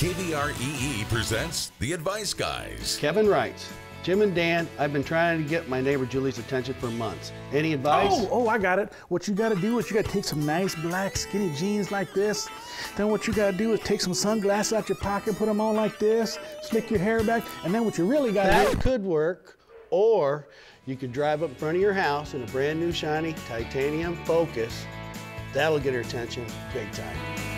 KBREE presents The Advice Guys. Kevin writes, Jim and Dan, I've been trying to get my neighbor Julie's attention for months. Any advice? Oh, I got it. What you gotta do is you gotta take some nice black skinny jeans like this. Then what you gotta do is take some sunglasses out your pocket, put them on like this, slick your hair back, and then what you really gotta do... That could work, or you could drive up in front of your house in a brand new shiny titanium Focus. That'll get her attention big time.